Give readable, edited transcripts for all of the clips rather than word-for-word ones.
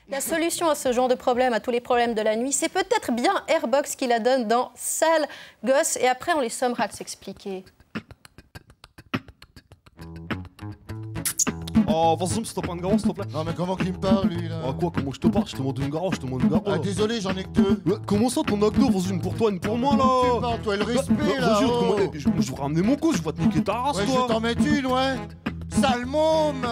La solution à ce genre de problème, à tous les problèmes de la nuit, c'est peut-être bien Airbox qui la donne dans Sale Gosse. Et après, on les sommera de s'expliquer. Oh, vas-y, me stoppe un garage, s'il te plaît. Non mais comment qu'il me parle lui là? Ah quoi, comment je te parle? Je te demande une garage, je te demande une garage. Ah désolé, j'en ai que deux. Comment ça, t'en as que deux? Vas-y, une pour toi, une pour moi là. Tu parles, toi, le respect là. Vas-y, Oh. je vais ramener mon cou, je vais te niquer ta race, Ouais, je toi. vais t'en mettre une, ouais. Sale môme.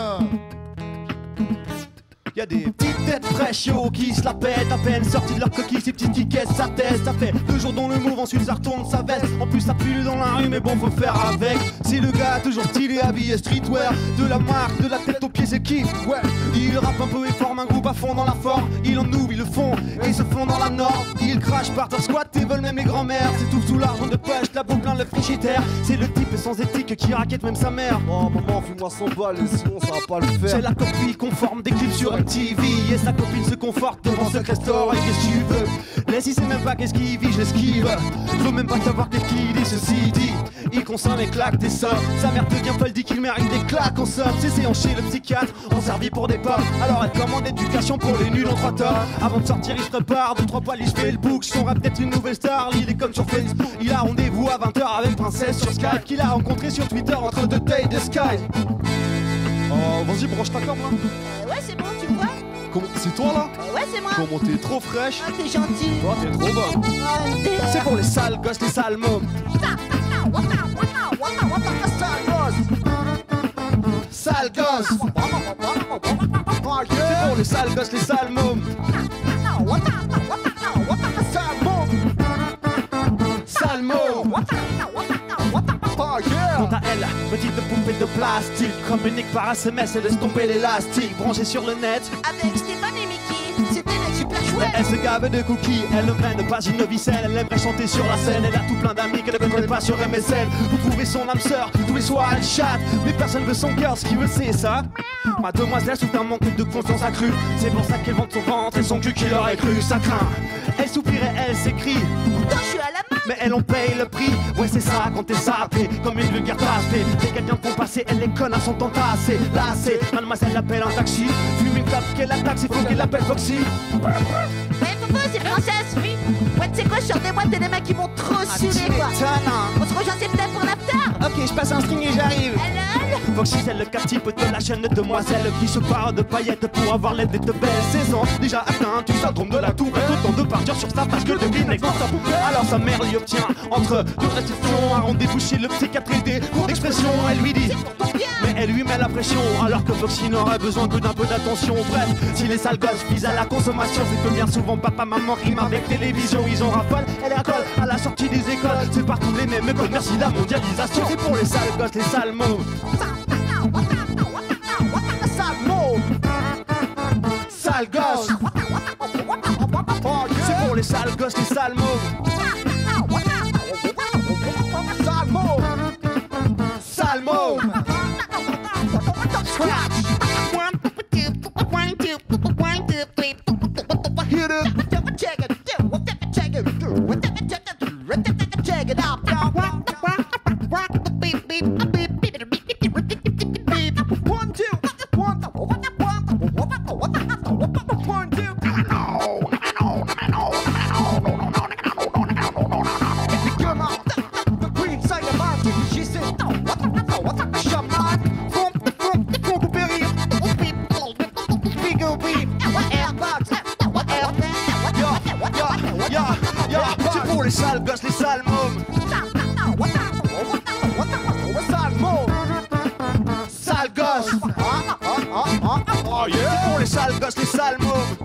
Y'a des petites têtes fraîches yo, qui se la pètent à peine sorties de leur coquille, ces petites tickets, ça teste. Ça fait 2 jours dans le move, ensuite ça retourne sa veste. En plus ça pue dans la rue, mais bon faut faire avec. C'est le gars toujours stylé, habillé streetwear, de la marque, de la tête aux pieds, c'est qui? Ouais, il rappe un peu et forme un groupe à fond dans la forme. Il en ouvre, ils le font, et ils se font dans la norme. Ils crachent par terre squat et veulent même les grands-mères. C'est tout sous l'argent de poche, la boucle plein le frigidaire. C'est le type sans éthique qui raquette même sa mère. Oh maman, fume-moi 100 balles, sinon ça va pas le faire. C'est la copie conforme des clips sur MTV. Et sa copine se conforte devant ce restaurant. Et qu'est-ce que tu veux? Laisse, il sait même pas qu'est-ce qu'il vit, je l'esquive. Je veux même pas savoir qu'est-ce qu'il dit, ceci dit. Il consomme et claque des sommes. Sa mère devient folle, dit qu'il mérite des claques en somme. C'est séant chez le psychiatre, on servit pour des pommes. Alors elle commande éducation pour les nuls en 3 tomes. Avant de sortir, il se prépare, 2-3 poils, il se fait le book. Son rap peut-être une nouvelle star, il est comme sur Facebook. Il a rendez-vous à 20h avec Princesse sur Skype, qu'il a rencontré sur Twitter entre 2 tailles de Sky. Oh, vas-y, branche ta com là. Ouais, c'est bon, tu me vois? C'est toi là? Ouais, c'est moi. Comment t'es trop fraîche? Ah, t'es gentil. Toi t'es trop bonne. C'est pour les sales gosses, les sales mômes. Sales gosses. C'est pour les sales gosses, les sales mômes. Sales mômes. Quant à elle, petite poupée de plastique, communique par SMS et laisse tomber l'élastique, branchée sur le net. Avec Stéphane et Mickey, c'était mec super chouette. Elle se gave de cookies, elle ne mène pas une novicelle. Elle aimerait chanter sur la scène, elle a tout plein d'amis qu'elle ne connaît pas sur MSN. Pour trouver son âme sœur, tous les soirs elle chatte, mais personne veut son cœur, ce qu'il veut c'est ça. Ma demoiselle souffre d'un manque de confiance accrue. C'est pour ça qu'elle vante son ventre et son cul qui aurait cru, ça craint. Elle soupire et elle s'écrie. Pourtant je suis à la main. Mais elle en paye le prix, ouais c'est ça quand t'es sapé, comme une vulgaire taspée. Dès qu'elle vient de font passer, elle les connards sont entassés, lassés. Mademoiselle appelle un taxi, fume une clope qu'elle attaque, il faut qu'elle l'appelle Foxy. Mais Popo, c'est princesse, oui. Ouais, tu sais quoi, je sors des boîtes et des mecs qui vont trop saouler quoi. On se rejoint, c'est peut-être pour l'after. Ok, je passe un string et j'arrive. Hello. Foxy, c'est le cap-type de la chaîne de demoiselles qui se parle de paillettes pour avoir l'aide de belles saisons. Déjà atteint du syndrome de la tour, autant de partir sur sa page que de Kleenex dans sa poubelle. Alors sa mère lui obtient entre 2 restrictions un rendez-vous chez le psychiatre et des cours d'expression. Elle lui dit, mais elle lui met la pression, alors que Foxy n'aurait besoin que d'un peu d'attention. Bref, si les sales gosses visent à la consommation, c'est que bien souvent papa, maman rime avec télévision. Ils en raffolent, elle racole à la sortie des écoles. C'est partout les mêmes codes, merci la mondialisation. C'est pour les sales gosses, les sales mômes. Sales gosses. C'est pour les sales gosses, les sales mômes. Sales mômes. C'est pour les sales gosses, les sales mômes. Sales gosses. C'est pour les sales gosses, les sales mômes.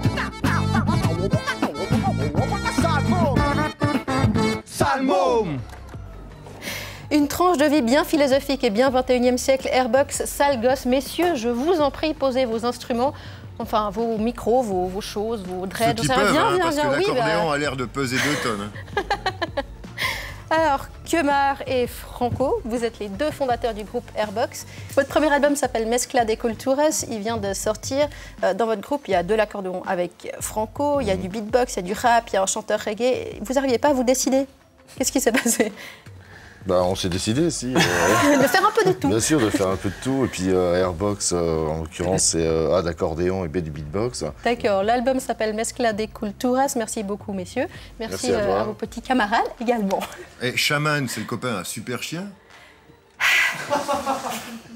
Sales mômes. Une tranche de vie bien philosophique et bien 21e siècle. Airbox, Sale Gosse. Messieurs, je vous en prie, posez vos instruments. Enfin, vos micros, vos choses, vos dreads. Ceux qui peuvent, hein, parce que l'accordéon a l'air de peser 2 tonnes. Alors, Quemar et Franco, vous êtes les 2 fondateurs du groupe Airbox. Votre premier album s'appelle Mezcla de Culturas. Il vient de sortir. Dans votre groupe, il y a de l'accordéon avec Franco, il y a du beatbox, il y a du rap, il y a un chanteur reggae. Vous n'arriviez pas à vous décider? Qu'est-ce qui s'est passé? Bah, on s'est décidé, si. De faire un peu de tout. Bien sûr, de faire un peu de tout. Et puis Airbox, en l'occurrence, c'est A d'accordéon et B de beatbox. D'accord, l'album s'appelle Mezcla de Culturas. Merci beaucoup, messieurs. Merci à vos petits camarades également. Et Shaman, c'est le copain, un super chien.